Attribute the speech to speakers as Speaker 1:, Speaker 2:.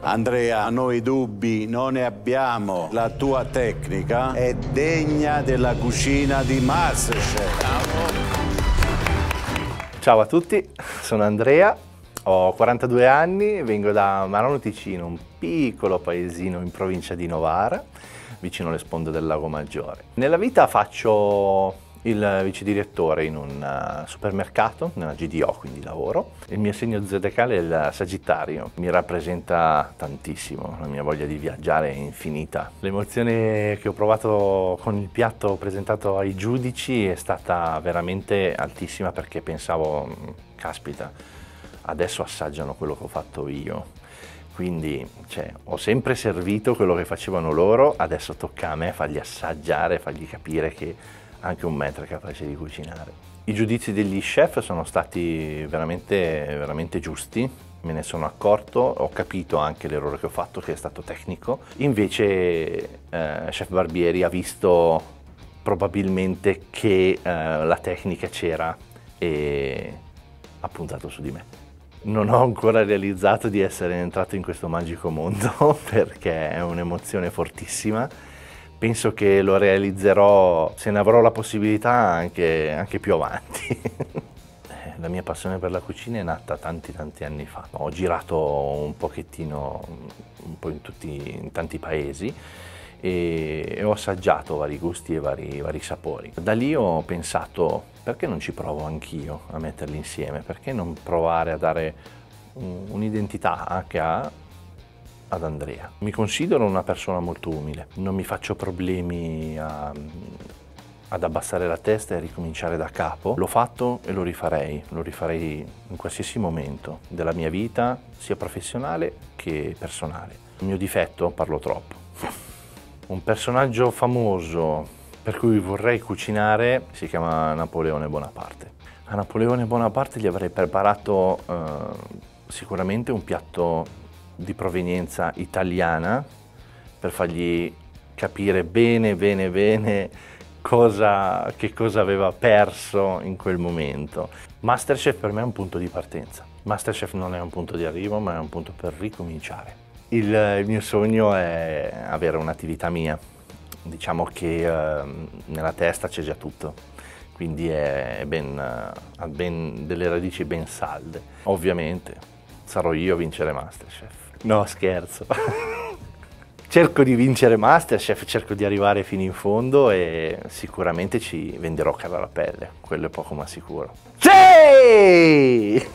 Speaker 1: Andrea, noi dubbi non ne abbiamo. La tua tecnica è degna della cucina di MasterChef.
Speaker 2: Ciao a tutti, sono Andrea, ho 42 anni, vengo da Marano Ticino, un piccolo paesino in provincia di Novara, vicino alle sponde del Lago Maggiore. Nella vita faccio il vice direttore in un supermercato, nella GDO, quindi lavoro. Il mio segno zodiacale è il Sagittario, mi rappresenta tantissimo, la mia voglia di viaggiare è infinita. L'emozione che ho provato con il piatto presentato ai giudici è stata veramente altissima, perché pensavo, caspita, adesso assaggiano quello che ho fatto io. Quindi ho sempre servito quello che facevano loro, adesso tocca a me fargli assaggiare, fargli capire che anche un maître è capace di cucinare. I giudizi degli chef sono stati veramente giusti, me ne sono accorto, ho capito anche l'errore che ho fatto, che è stato tecnico. Invece chef Barbieri ha visto probabilmente che la tecnica c'era e ha puntato su di me. Non ho ancora realizzato di essere entrato in questo magico mondo perché è un'emozione fortissima. Penso che lo realizzerò, se ne avrò la possibilità, anche più avanti. La mia passione per la cucina è nata tanti anni fa. Ho girato un pochettino, un po' in tanti paesi e ho assaggiato vari gusti e vari sapori. Da lì ho pensato, perché non ci provo anch'io a metterli insieme? Perché non provare a dare un'identità anche ad Andrea? Mi considero una persona molto umile, non mi faccio problemi ad abbassare la testa e a ricominciare da capo. L'ho fatto e lo rifarei in qualsiasi momento della mia vita, sia professionale che personale. Il mio difetto? Parlo troppo. Un personaggio famoso per cui vorrei cucinare si chiama Napoleone Bonaparte. A Napoleone Bonaparte gli avrei preparato sicuramente un piatto di provenienza italiana, per fargli capire bene che cosa aveva perso in quel momento. MasterChef per me è un punto di partenza. MasterChef non è un punto di arrivo, ma è un punto per ricominciare. Il mio sogno è avere un'attività mia. Diciamo che nella testa c'è già tutto, quindi ha delle radici ben salde. Ovviamente sarò io a vincere MasterChef. No, scherzo. Cerco di vincere MasterChef, cerco di arrivare fino in fondo e sicuramente ci venderò cara la pelle, quello è poco ma sicuro. Sì!